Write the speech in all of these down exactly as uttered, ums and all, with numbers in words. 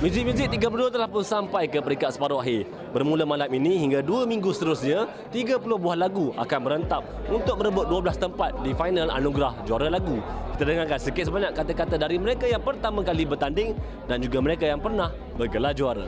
Muzik-muzik tiga puluh dua telah pun sampai ke peringkat separuh akhir. Bermula malam ini hingga dua minggu seterusnya, tiga puluh buah lagu akan merentap untuk merebut dua belas tempat di final anugerah juara lagu. Kita dengarkan sikit sebanyak kata-kata dari mereka yang pertama kali bertanding dan juga mereka yang pernah bergelar juara.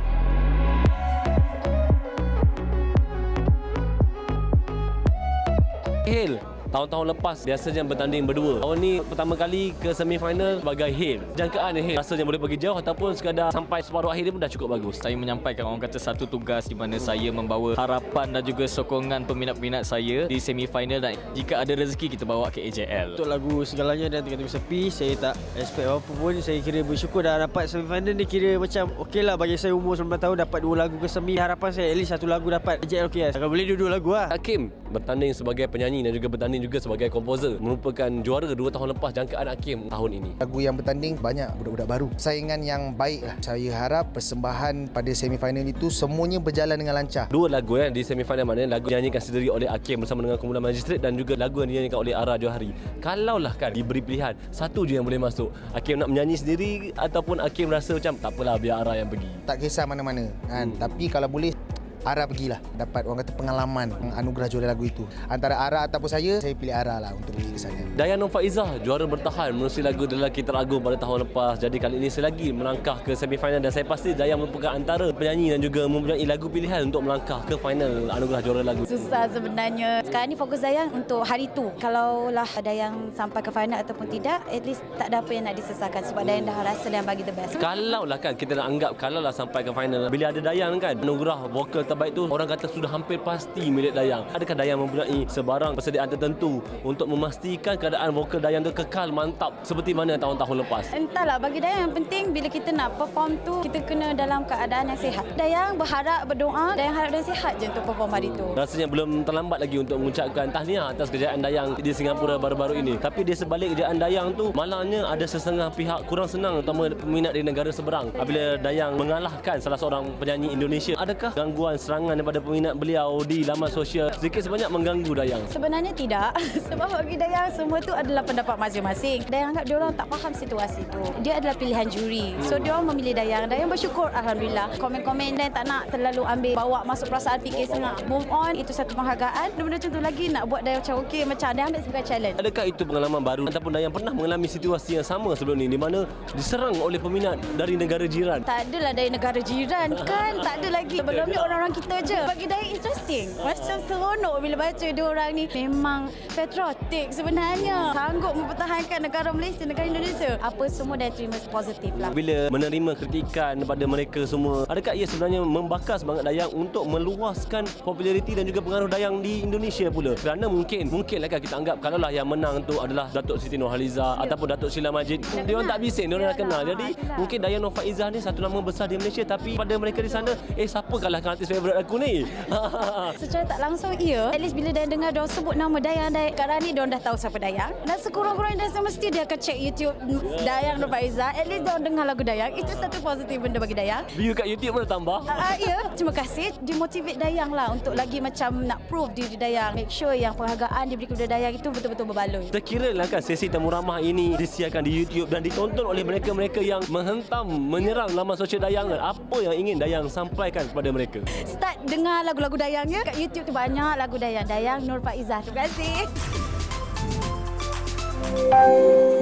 Hale, tahun-tahun lepas biasanya bertanding berdua. Tahun ni pertama kali ke semifinal sebagai Hale. Jangkaan Hale rasanya boleh pergi jauh ataupun sekadar sampai separuh akhir dia pun dah cukup bagus. Saya menyampaikan orang kata satu tugas di mana saya membawa harapan dan juga sokongan peminat-peminat saya di semifinal, dan jika ada rezeki kita bawa ke A J L. Untuk lagu segalanya dan tengah-tengah sepi, saya tak expect apa pun. Saya kira bersyukur dah dapat semifinal ni, kira macam okey lah bagi saya umur sembilan belas tahun dapat dua lagu ke semi. Harapan saya at least satu lagu dapat A J L K S. Kalau boleh dua-dua lagu lah. Hakim bertanding sebagai penyanyi dan juga bertanding juga sebagai komposer, merupakan juara dua tahun lepas jangkaan Hakim tahun ini. Lagu yang bertanding banyak budak-budak baru, saingan yang baik lah. Saya harap persembahan pada semifinal itu semuanya berjalan dengan lancar. Dua lagu yang di semifinal mana lagu yang dinyanyikan sendiri oleh Hakim bersama dengan kumpulan Magistrate dan juga lagu yang dinyanyikan oleh Ara Johari. Kalaulah kan diberi pilihan, satu je yang boleh masuk, Hakim nak menyanyi sendiri ataupun Hakim rasa macam tak apalah biar Ara yang pergi. Tak kisah mana-mana kan, hmm. tapi kalau boleh Ara pergilah, dapat orang kata pengalaman anugerah juara lagu itu. Antara Ara ataupun saya, saya pilih Ara lah untuk pergi ke sana. Dayang Nur Faizah juara bertahan menerusi lagu Lelaki Teragung pada tahun lepas. Jadi kali ini selagi melangkah ke semifinal dan saya pasti Dayang merupakan antara penyanyi dan juga mempunyai lagu pilihan untuk melangkah ke final anugerah juara lagu. Susah sebenarnya. Sekarang ni fokus Dayang untuk hari tu. Kalaulah Dayang sampai ke final ataupun tidak, at least tak ada apa yang nak disesalkan sebab Dayang dah rasa dan bagi the best. Kalaulah kan kita nak anggap kalaulah sampai ke final, bila ada Dayang kan, anugerah vokal terbaik tu orang kata sudah hampir pasti milik Dayang. Adakah Dayang mempunyai sebarang persediaan tertentu untuk memastikan keadaan vokal Dayang tu kekal mantap seperti mana tahun-tahun lepas? Entahlah, bagi Dayang yang penting bila kita nak perform tu kita kena dalam keadaan yang sihat. Dayang berharap, berdoa, Dayang harap Dayang sihat je untuk perform hari tu. Rasanya belum terlambat lagi untuk mengucapkan tahniah atas kejayaan Dayang di Singapura baru-baru ini. Tapi di sebalik kejayaan Dayang tu, malangnya ada sesetengah pihak kurang senang, terutama peminat di negara seberang, apabila Dayang mengalahkan salah seorang penyanyi Indonesia. Adakah gangguan serangan daripada peminat beliau di laman sosial sedikit sebanyak mengganggu Dayang? Sebenarnya tidak. Sebab bagi Dayang semua tu adalah pendapat masing-masing. Dayang anggap diorang tak faham situasi tu. Dia adalah pilihan juri. So diorang memilih Dayang. Dayang bersyukur alhamdulillah. Komen-komen dan tak nak terlalu ambil bawa masuk perasaan fikir sangat. Move on, itu satu penghargaan. Benda macam tu lagi nak buat Dayang macam okey, macam Dayang ambil sebagai challenge. Adakah itu pengalaman baru ataupun Dayang pernah mengalami situasi yang sama sebelum ini di mana diserang oleh peminat dari negara jiran? Tak adalah dari negara jiran kan. Tak ada lagi. Sebelum ni orang-orang kita je. Bagi Dayang interesting. Macam seronok bila baca dia orang ni. Memang patriotik sebenarnya. Sanggup mempertahankan negara Malaysia, negara Indonesia. Apa semua Dayang terima positif lah. Bila menerima kritikan daripada mereka semua, adakah ia sebenarnya membakar semangat Dayang untuk meluaskan populariti dan juga pengaruh Dayang di Indonesia pula? Kerana mungkin, mungkinlah kan kita anggap kalaulah yang menang tu adalah Datuk Siti Nurhaliza ya, ataupun Datuk Sheila Majid. Dia orang tak bising, dia orang dah kenal. Jadi itulah, mungkin Dayang Nur Faizah ni satu nama besar di Malaysia, tapi pada mereka di sana, eh siapa kalahkan artis favourite aku ni? Secara tak langsung iya. At least bila dia dengar dia sebut nama Dayang, Dayang sekarang ni dia dah tahu siapa Dayang. Dan sekurang-kurangnya dia mesti dia akan check YouTube Dayang Nur Faizah. At least dia dengar lagu Dayang. Itu satu positif benda bagi Dayang. View kat YouTube mana tambah? Uh, uh, ya, terima kasih. Dimotivate Dayang lah untuk lagi macam nak prove diri Dayang. Make sure yang penghargaan diberi kepada Dayang itu betul-betul berbaloi. Terkira lah kan sesi temu ramah ini disiarkan di YouTube dan ditonton oleh mereka-mereka yang menghentam, menyerang laman sosial Dayang. Apa yang ingin Dayang sampaikan kepada mereka? Start dengar lagu-lagu Dayang ya. Kat YouTube tu banyak lagu Dayang. Dayang Nur Faizah. Terima kasih.